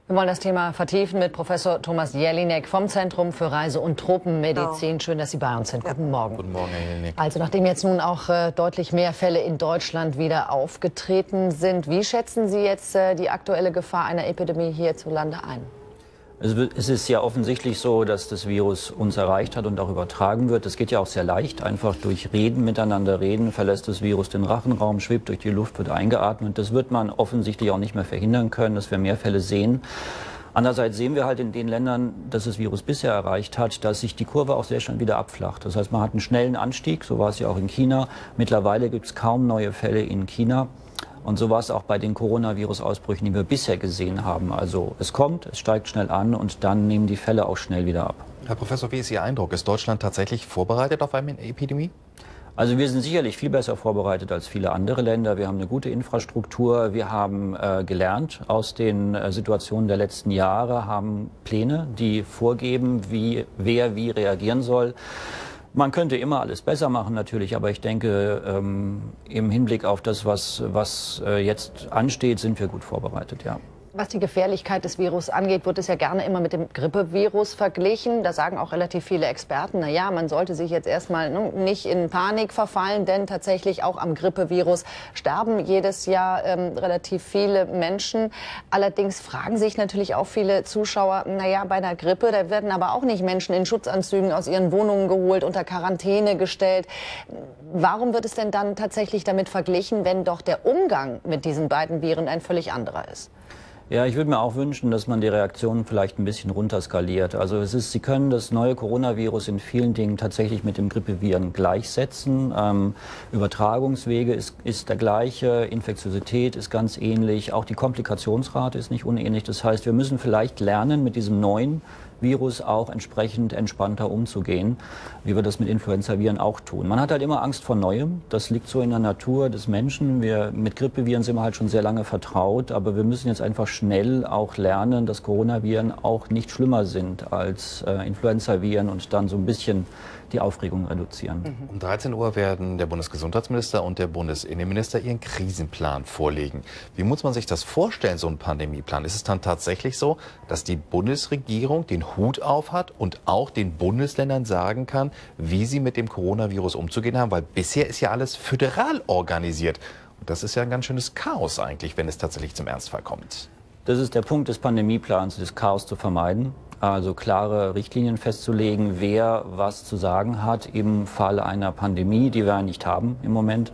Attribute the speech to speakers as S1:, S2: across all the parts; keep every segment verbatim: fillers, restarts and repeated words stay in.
S1: Wir wollen das Thema vertiefen mit Professor Thomas Jelinek vom Zentrum für Reise- und Tropenmedizin.
S2: Genau.
S1: Schön, dass Sie bei uns sind. Ja. Guten Morgen.
S3: Guten Morgen, Herr Jelinek.
S1: Also nachdem jetzt nun auch äh, deutlich mehr Fälle in Deutschland wieder aufgetreten sind, wie schätzen Sie jetzt äh, die aktuelle Gefahr einer Epidemie hierzulande ein?
S3: Es ist ja offensichtlich so, dass das Virus uns erreicht hat und auch übertragen wird. Das geht ja auch sehr leicht. Einfach durch Reden, miteinander reden, verlässt das Virus den Rachenraum, schwebt durch die Luft, wird eingeatmet. Das wird man offensichtlich auch nicht mehr verhindern können, dass wir mehr Fälle sehen. Andererseits sehen wir halt in den Ländern, dass das Virus bisher erreicht hat, dass sich die Kurve auch sehr schnell wieder abflacht. Das heißt, man hat einen schnellen Anstieg, so war es ja auch in China. Mittlerweile gibt es kaum neue Fälle in China. Und so war es auch bei den Coronavirus-Ausbrüchen, die wir bisher gesehen haben. Also es kommt, es steigt schnell an und dann nehmen die Fälle auch schnell wieder ab.
S4: Herr Professor, wie ist Ihr Eindruck? Ist Deutschland tatsächlich vorbereitet auf eine Epidemie?
S3: Also wir sind sicherlich viel besser vorbereitet als viele andere Länder. Wir haben eine gute Infrastruktur. Wir haben äh, gelernt aus den äh, Situationen der letzten Jahre, haben Pläne, die vorgeben, wie wer wie reagieren soll. Man könnte immer alles besser machen natürlich, aber ich denke, ähm, im Hinblick auf das, was, was äh, jetzt ansteht, sind wir gut vorbereitet, ja.
S1: Was die Gefährlichkeit des Virus angeht, wird es ja gerne immer mit dem Grippevirus verglichen. Da sagen auch relativ viele Experten, na ja, man sollte sich jetzt erstmal ne, nicht in Panik verfallen, denn tatsächlich auch am Grippevirus sterben jedes Jahr ähm, relativ viele Menschen. Allerdings fragen sich natürlich auch viele Zuschauer, na ja, bei einer Grippe, da werden aber auch nicht Menschen in Schutzanzügen aus ihren Wohnungen geholt, unter Quarantäne gestellt. Warum wird es denn dann tatsächlich damit verglichen, wenn doch der Umgang mit diesen beiden Viren ein völlig anderer ist?
S3: Ja, ich würde mir auch wünschen, dass man die Reaktionen vielleicht ein bisschen runterskaliert. Also es ist, Sie können das neue Coronavirus in vielen Dingen tatsächlich mit dem Grippeviren gleichsetzen. Ähm, Übertragungswege ist, ist der gleiche, Infektiosität ist ganz ähnlich, auch die Komplikationsrate ist nicht unähnlich. Das heißt, wir müssen vielleicht lernen, mit diesem neuen Virus auch entsprechend entspannter umzugehen, wie wir das mit Influenzaviren auch tun. Man hat halt immer Angst vor Neuem. Das liegt so in der Natur des Menschen. Wir, mit Grippeviren sind wir halt schon sehr lange vertraut, aber wir müssen jetzt einfach schnell auch lernen, dass Coronaviren auch nicht schlimmer sind als äh, Influenzaviren und dann so ein bisschen die Aufregung reduzieren.
S4: Um dreizehn Uhr werden der Bundesgesundheitsminister und der Bundesinnenminister ihren Krisenplan vorlegen. Wie muss man sich das vorstellen, so ein Pandemieplan? Ist es dann tatsächlich so, dass die Bundesregierung den Hut auf hat und auch den Bundesländern sagen kann, wie sie mit dem Coronavirus umzugehen haben? Weil bisher ist ja alles föderal organisiert. Und das ist ja ein ganz schönes Chaos eigentlich, wenn es tatsächlich zum Ernstfall kommt.
S3: Das ist der Punkt des Pandemieplans, das Chaos zu vermeiden. Also klare Richtlinien festzulegen, wer was zu sagen hat im Fall einer Pandemie, die wir ja nicht haben im Moment.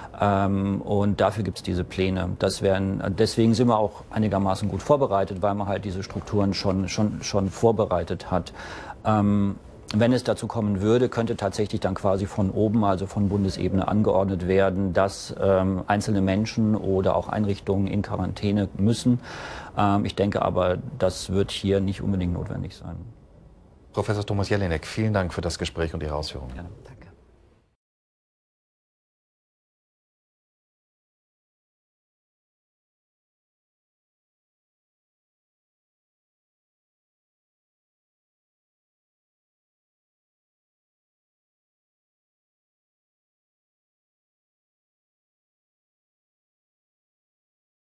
S3: Ähm, und dafür gibt es diese Pläne. Das werden, deswegen sind wir auch einigermaßen gut vorbereitet, weil man halt diese Strukturen schon, schon, schon vorbereitet hat. Ähm, Wenn es dazu kommen würde, könnte tatsächlich dann quasi von oben, also von Bundesebene angeordnet werden, dass ähm, einzelne Menschen oder auch Einrichtungen in Quarantäne müssen. Ähm, ich denke aber, das wird hier nicht unbedingt notwendig sein.
S4: Professor Thomas Jelinek, vielen Dank für das Gespräch und Ihre Ausführungen.
S3: Gerne. Danke.